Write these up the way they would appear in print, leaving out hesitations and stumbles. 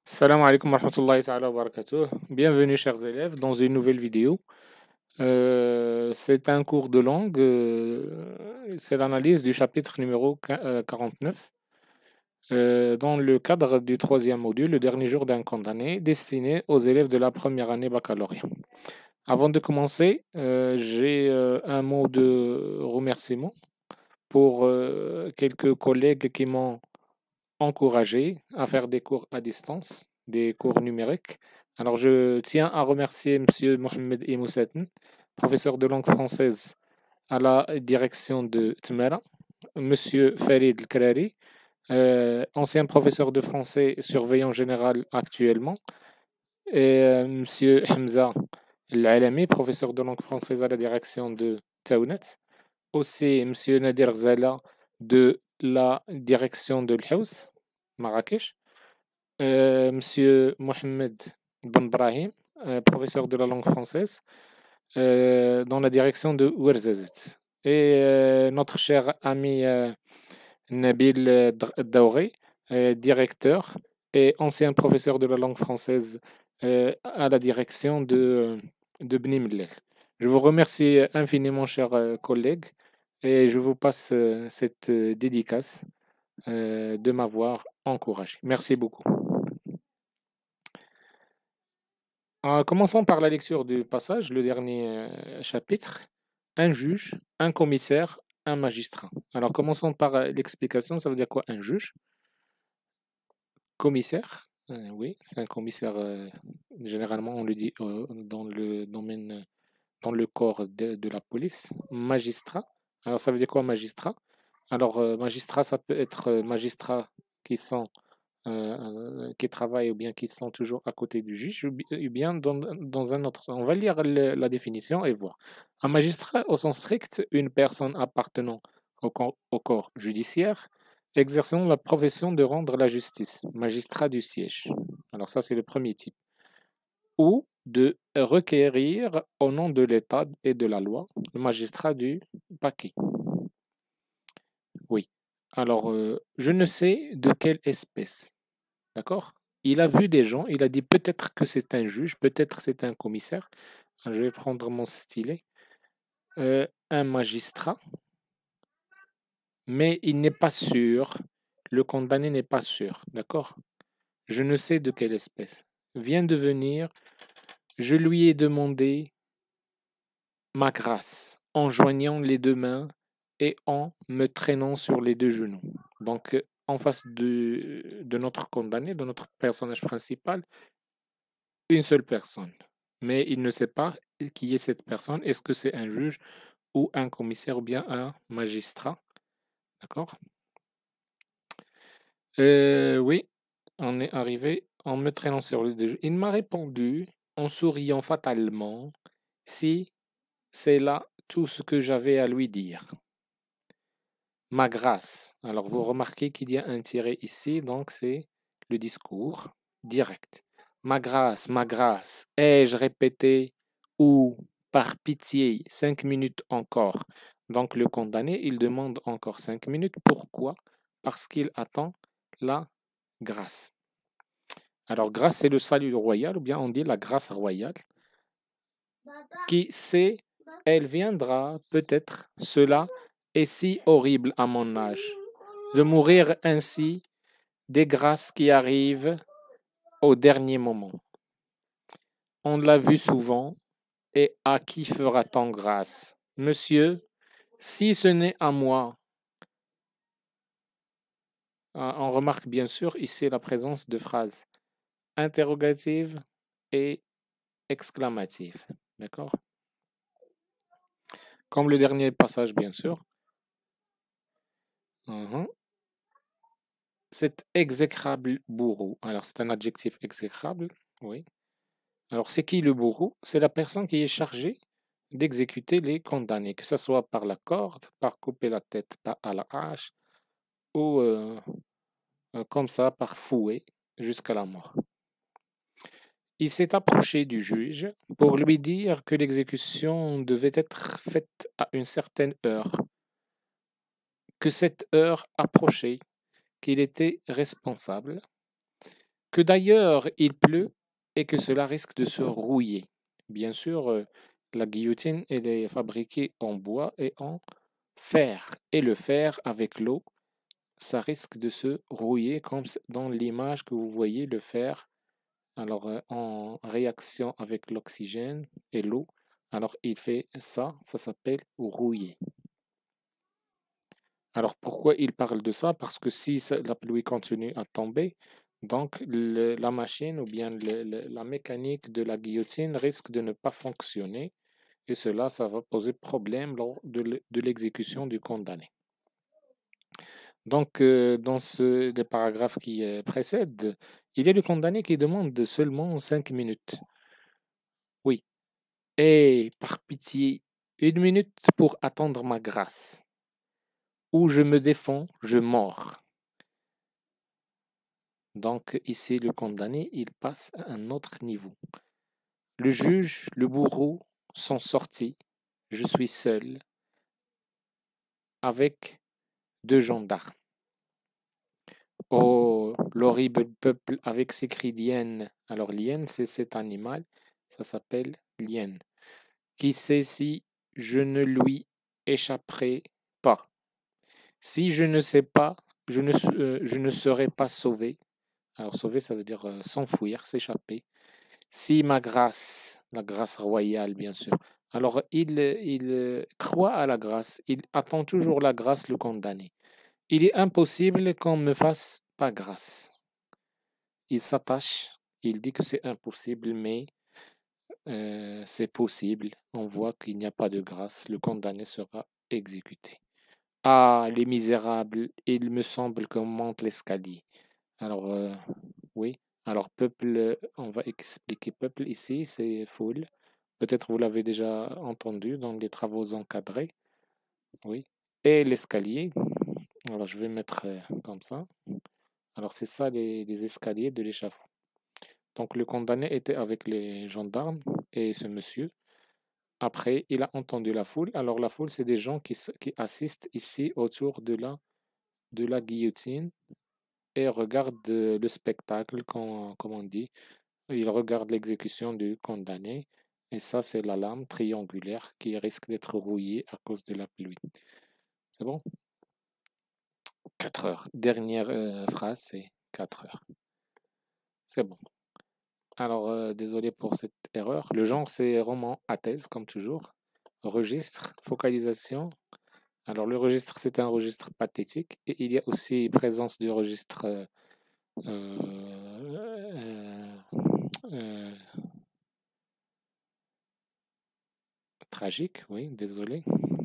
Salam alaikum wa rahmatullahi ta'ala wa barakatuh. Bienvenue chers élèves dans une nouvelle vidéo. C'est un cours de langue, c'est l'analyse du chapitre numéro 49 dans le cadre du troisième module, le dernier jour d'un condamné, destiné aux élèves de la première année baccalauréat. Avant de commencer, j'ai un mot de remerciement pour quelques collègues qui m'ont encouragé à faire des cours à distance, des cours numériques. Alors, je tiens à remercier Monsieur Mohamed Imoussatn, professeur de langue française à la direction de Tmera, Monsieur Farid El-Krari, ancien professeur de français surveillant général actuellement, et Monsieur Hamza El-Alami, professeur de langue française à la direction de Taounet, aussi Monsieur Nadir Zala de la direction de l'Haus, Marrakech, Monsieur Mohamed Ben Brahim, professeur de la langue française, dans la direction de Ouarzazate. Et notre cher ami Nabil Daouré, directeur et ancien professeur de la langue française à la direction de Bni Mellel. Je vous remercie infiniment, chers collègues, et je vous passe cette dédicace de m'avoir encouragé. Merci beaucoup. Commençons par la lecture du passage, le dernier chapitre. Un juge, un commissaire, un magistrat. Alors commençons par l'explication. Ça veut dire quoi un juge? Commissaire, oui, c'est un commissaire. Généralement, on le dit dans le domaine, dans le corps de la police. Magistrat. Alors ça veut dire quoi magistrat? Alors magistrat, ça peut être magistrats qui sont qui travaillent ou bien qui sont toujours à côté du juge, ou bien dans un autre. On va lire la définition et voir. Un magistrat, au sens strict, une personne appartenant au corps judiciaire, exerçant la profession de rendre la justice, magistrat du siège. Alors ça, c'est le premier type. Ou de requérir au nom de l'État et de la loi, le magistrat du paquet. Oui. Alors, je ne sais de quelle espèce. D'accord? Il a vu des gens, il a dit peut-être que c'est un juge, peut-être c'est un commissaire. Je vais prendre mon stylet. Un magistrat, mais il n'est pas sûr. Le condamné n'est pas sûr. D'accord? Je ne sais de quelle espèce. Vient de venir. Je lui ai demandé ma grâce en joignant les deux mains et en me traînant sur les deux genoux. Donc, en face de notre condamné, de notre personnage principal, une seule personne. Mais il ne sait pas qui est cette personne. Est-ce que c'est un juge ou un commissaire ou bien un magistrat? D'accord? Oui, on est arrivé en me traînant sur le deux. Il m'a répondu en souriant fatalement si c'est là tout ce que j'avais à lui dire. Ma grâce. Alors vous remarquez qu'il y a un tiret ici, donc c'est le discours direct. Ma grâce, ai-je répété, ou par pitié, 5 minutes encore. Donc le condamné, il demande encore 5 minutes. Pourquoi? Parce qu'il attend la grâce. Alors grâce, c'est le salut royal, ou bien on dit la grâce royale. Qui sait, elle viendra peut-être. Cela est si horrible à mon âge. De mourir ainsi, des grâces qui arrivent au dernier moment. On l'a vu souvent, et à qui fera-t-on grâce? Monsieur, si ce n'est à moi. On remarque bien sûr ici la présence de phrases interrogatives et exclamatives. D'accord? Comme le dernier passage, bien sûr. Cet exécrable bourreau. Alors, c'est un adjectif exécrable, oui. Alors, c'est qui le bourreau? C'est la personne qui est chargée d'exécuter les condamnés, que ce soit par la corde, par couper la tête à la hache, ou comme ça, par fouet jusqu'à la mort. Il s'est approché du juge pour lui dire que l'exécution devait être faite à une certaine heure, que cette heure approchait, qu'il était responsable, que d'ailleurs il pleut et que cela risque de se rouiller. Bien sûr, la guillotine, elle est fabriquée en bois et en fer. Et le fer, avec l'eau, ça risque de se rouiller comme dans l'image que vous voyez, le fer. Alors, en réaction avec l'oxygène et l'eau, alors il fait ça, ça s'appelle rouiller. Alors, pourquoi il parle de ça? Parce que si la pluie continue à tomber, donc la machine ou bien la mécanique de la guillotine risque de ne pas fonctionner et cela, ça va poser problème lors de l'exécution du condamné. Donc, dans les paragraphes qui précèdent, il y a le condamné qui demande seulement 5 minutes. Oui. Et par pitié, 1 minute pour attendre ma grâce. Ou je me défends, je mords. Donc ici, le condamné, il passe à un autre niveau. Le juge, le bourreau sont sortis. Je suis seul avec 2 gendarmes. Oh, l'horrible peuple avec ses cris d'hyène. Alors, l'hyène, c'est cet animal, ça s'appelle l'hyène. Qui sait si je ne lui échapperai pas? Si je ne sais pas, je ne serai pas sauvé. Alors, sauver, ça veut dire s'enfuir, s'échapper. Si ma grâce, la grâce royale, bien sûr. Alors, il croit à la grâce, il attend toujours la grâce, le condamné. Il est impossible qu'on ne me fasse pas grâce. Il s'attache, il dit que c'est impossible, mais c'est possible. On voit qu'il n'y a pas de grâce, le condamné sera exécuté. Ah, les misérables, il me semble qu'on monte l'escalier. Alors, oui. Alors, peuple, on va expliquer peuple ici, c'est foule. Peut-être vous l'avez déjà entendu dans les travaux encadrés. Oui. Et l'escalier. Alors, je vais mettre comme ça. Alors, c'est ça les escaliers de l'échafaud. Donc, le condamné était avec les gendarmes et ce monsieur. Après, il a entendu la foule. Alors, la foule, c'est des gens qui assistent ici autour de la guillotine et regardent le spectacle, comme on dit. Ils regardent l'exécution du condamné. Et ça, c'est la lame triangulaire qui risque d'être rouillée à cause de la pluie. C'est bon? 4 heures. Dernière phrase, c'est 4 heures. C'est bon. Alors, désolé pour cette erreur. Le genre, c'est roman à thèse, comme toujours. Registre, focalisation. Alors, le registre, c'est un registre pathétique. Et il y a aussi présence du registre euh, euh, tragique, oui, désolé.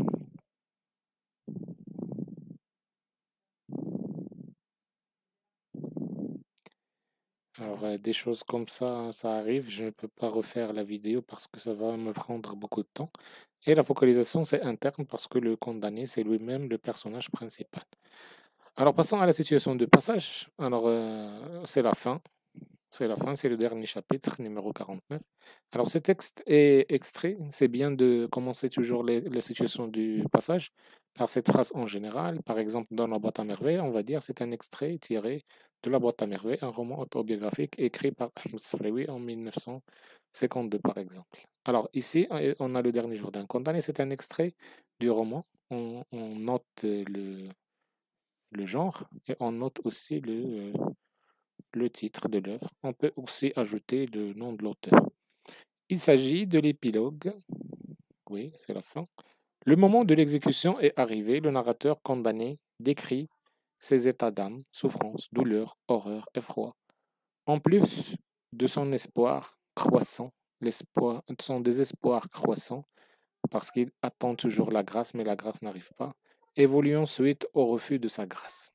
Alors, des choses comme ça arrive. Je ne peux pas refaire la vidéo parce que ça va me prendre beaucoup de temps. Et la focalisation, c'est interne parce que le condamné, c'est lui-même le personnage principal. Alors, passons à la situation de passage. Alors, c'est la fin. C'est la fin, c'est le dernier chapitre, numéro 49. Alors, ce texte est extrait. C'est bien de commencer toujours la situation du passage par cette phrase en général. Par exemple, dans la boîte à merveilles, on va dire c'est un extrait tiré de la boîte à merveilles, un roman autobiographique écrit par Ahmed Safraoui en 1952, par exemple. Alors, ici, on a le dernier jour d'un condamné. C'est un extrait du roman. On note le genre et on note aussi le titre de l'œuvre. On peut aussi ajouter le nom de l'auteur. Il s'agit de l'épilogue. Oui, c'est la fin. Le moment de l'exécution est arrivé. Le narrateur condamné décrit ses états d'âme, souffrance, douleur, horreur, effroi. En plus de son espoir croissant, son désespoir croissant, parce qu'il attend toujours la grâce, mais la grâce n'arrive pas, évoluant suite au refus de sa grâce.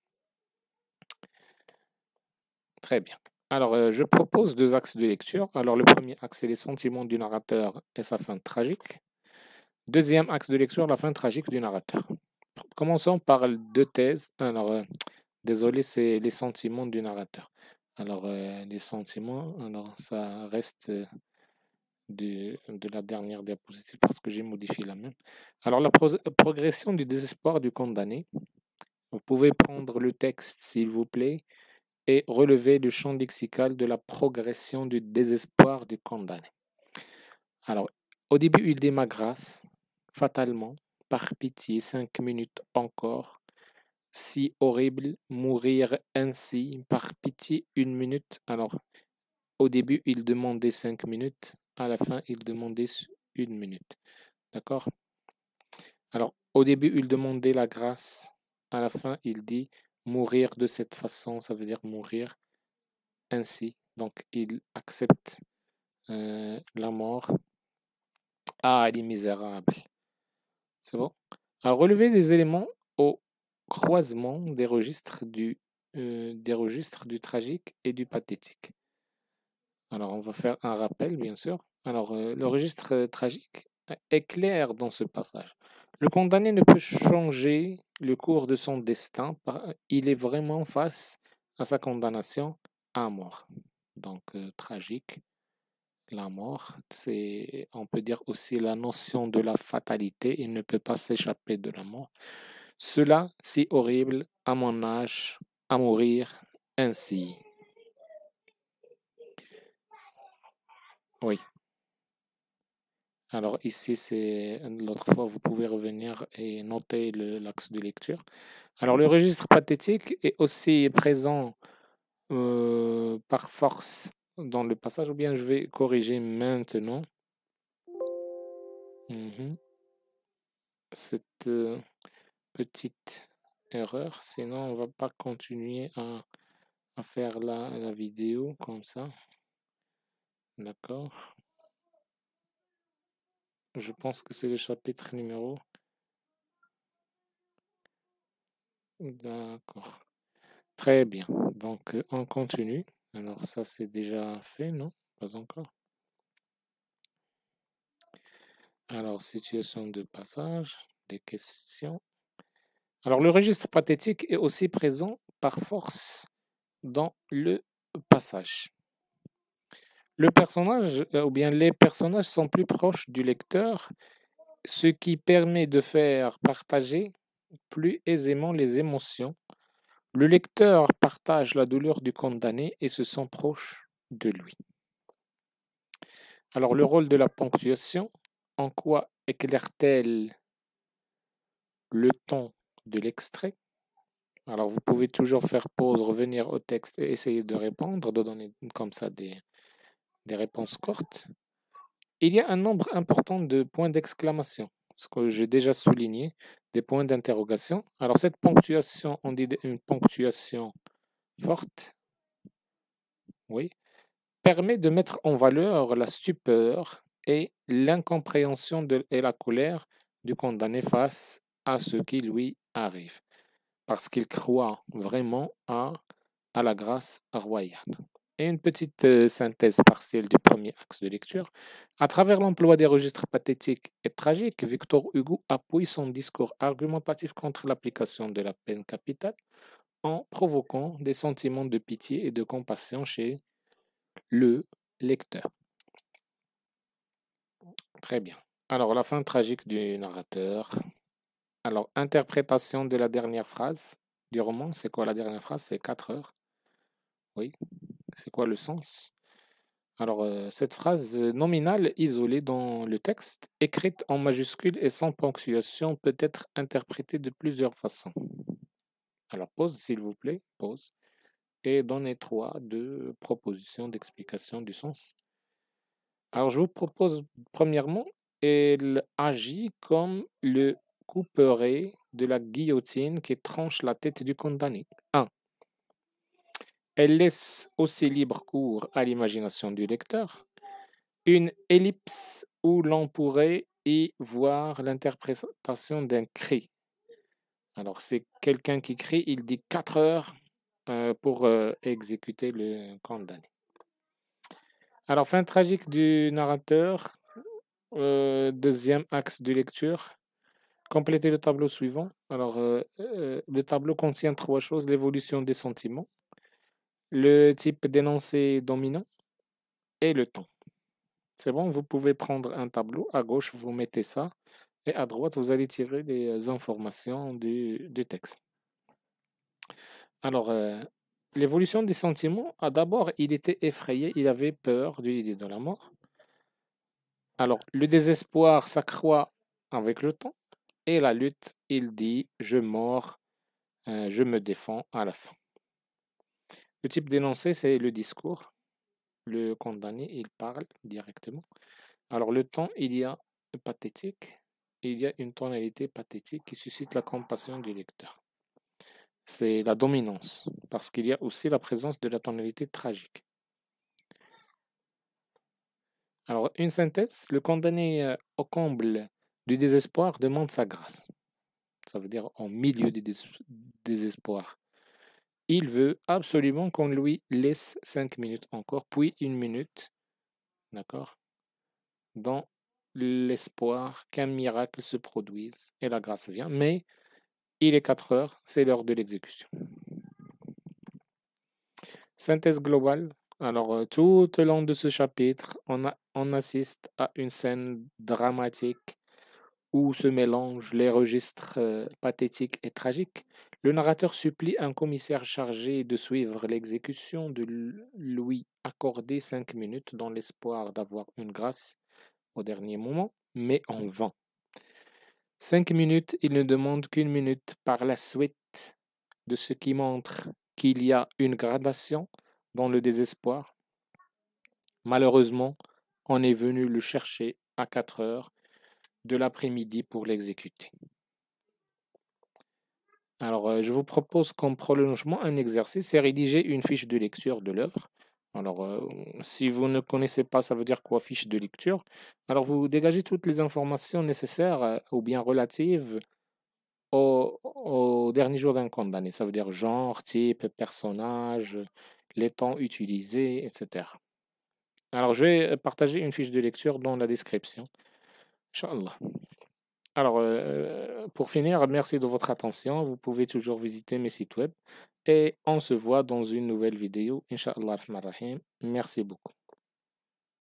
Très bien. Alors, je propose 2 axes de lecture. Alors, le premier axe, c'est les sentiments du narrateur et sa fin tragique. Deuxième axe de lecture, la fin tragique du narrateur. Commençons par 2 thèses. Alors, désolé, c'est les sentiments du narrateur. Alors, les sentiments, alors ça reste de la dernière diapositive parce que j'ai modifié la même. Alors, la progression du désespoir du condamné. Vous pouvez prendre le texte, s'il vous plaît, et relever le champ lexical de la progression du désespoir du condamné. Alors, au début, il dit ma grâce, fatalement, par pitié, 5 minutes encore. Si horrible, mourir ainsi, par pitié, 1 minute. Alors, au début, il demandait 5 minutes, à la fin, il demandait 1 minute. D'accord? Alors, au début, il demandait la grâce, à la fin, il dit mourir de cette façon, ça veut dire mourir ainsi. Donc, il accepte la mort. Ah, il est misérable. C'est bon? À relever des éléments au croisement des registres du tragique et du pathétique. Alors, on va faire un rappel, bien sûr. Alors, le registre tragique est clair dans ce passage. Le condamné ne peut changer le cours de son destin. Il est vraiment face à sa condamnation à mort. Donc, tragique, la mort, c'est, on peut dire aussi la notion de la fatalité. Il ne peut pas s'échapper de la mort. Cela, si horrible, à mon âge, à mourir ainsi. Oui. Alors ici, c'est l'autre fois, vous pouvez revenir et noter l'axe de lecture. Alors le registre pathétique est aussi présent par force dans le passage, ou bien je vais corriger maintenant. Cette petite erreur, sinon on va pas continuer à faire la vidéo comme ça. D'accord. Je pense que c'est le chapitre numéro. D'accord. Très bien. Donc, on continue. Alors, ça, c'est déjà fait, non? Pas encore. Alors, situation de passage, des questions. Alors, le registre pathétique est aussi présent par force dans le passage. Le personnage, ou bien les personnages sont plus proches du lecteur, ce qui permet de faire partager plus aisément les émotions. Le lecteur partage la douleur du condamné et se sent proche de lui. Alors, le rôle de la ponctuation, en quoi éclaire-t-elle le ton de l'extrait? Alors, vous pouvez toujours faire pause, revenir au texte et essayer de répondre, de donner comme ça des réponses courtes. Il y a un nombre important de points d'exclamation, ce que j'ai déjà souligné, des points d'interrogation. Alors, cette ponctuation, on dit une ponctuation forte, oui, permet de mettre en valeur la stupeur et l'incompréhension et la colère du condamné face à ce qui lui arrive, parce qu'il croit vraiment à la grâce royale. Et une petite synthèse partielle du premier axe de lecture. À travers l'emploi des registres pathétiques et tragiques, Victor Hugo appuie son discours argumentatif contre l'application de la peine capitale en provoquant des sentiments de pitié et de compassion chez le lecteur. Très bien. Alors, la fin tragique du narrateur. Alors, interprétation de la dernière phrase du roman. C'est quoi la dernière phrase? C'est 4 heures. Oui. C'est quoi le sens? Alors, cette phrase nominale isolée dans le texte, écrite en majuscule et sans ponctuation, peut être interprétée de plusieurs façons. Alors, pause, s'il vous plaît. Pause. Et donnez 2 propositions d'explication du sens. Alors, je vous propose, premièrement, elle agit comme le couperet de la guillotine qui tranche la tête du condamné. 1. Elle laisse aussi libre cours à l'imagination du lecteur. Une ellipse où l'on pourrait y voir l'interprétation d'un cri. Alors, c'est quelqu'un qui crie, il dit 4 heures pour exécuter le condamné. Alors, fin tragique du narrateur, deuxième axe de lecture. Complétez le tableau suivant. Alors, le tableau contient 3 choses, l'évolution des sentiments, le type d'énoncé dominant et le temps. C'est bon, vous pouvez prendre un tableau. À gauche, vous mettez ça. Et à droite, vous allez tirer les informations du texte. Alors, l'évolution des sentiments, d'abord, il était effrayé, il avait peur de l'idée de la mort. Alors, le désespoir s'accroît avec le temps et la lutte, il dit, je mords, je me défends à la fin. Le type d'énoncé, c'est le discours. Le condamné, il parle directement. Alors, le ton, il y a pathétique, il y a une tonalité pathétique qui suscite la compassion du lecteur. C'est la dominance, parce qu'il y a aussi la présence de la tonalité tragique. Alors, une synthèse, le condamné au comble du désespoir demande sa grâce. Ça veut dire en milieu du désespoir. Il veut absolument qu'on lui laisse 5 minutes encore, puis 1 minute, d'accord, dans l'espoir qu'un miracle se produise et la grâce vient. Mais il est 4 heures, c'est l'heure de l'exécution. Synthèse globale. Alors, tout au long de ce chapitre, on assiste à une scène dramatique où se mélangent les registres pathétiques et tragiques. Le narrateur supplie un commissaire chargé de suivre l'exécution de lui accorder 5 minutes dans l'espoir d'avoir une grâce au dernier moment, mais en vain. 5 minutes, il ne demande qu'1 minute par la suite, de ce qui montre qu'il y a une gradation dans le désespoir. Malheureusement, on est venu le chercher à 4 heures de l'après-midi pour l'exécuter. Alors, je vous propose comme prolongement un exercice, c'est rédiger une fiche de lecture de l'œuvre. Alors, si vous ne connaissez pas, ça veut dire quoi, fiche de lecture? Alors, vous dégagez toutes les informations nécessaires ou bien relatives au dernier jour d'un condamné. Ça veut dire genre, type, personnage, les temps utilisés, etc. Alors, je vais partager une fiche de lecture dans la description. Inch'Allah. Alors, pour finir, merci de votre attention. Vous pouvez toujours visiter mes sites web et on se voit dans une nouvelle vidéo. Inch'Allah. Merci beaucoup.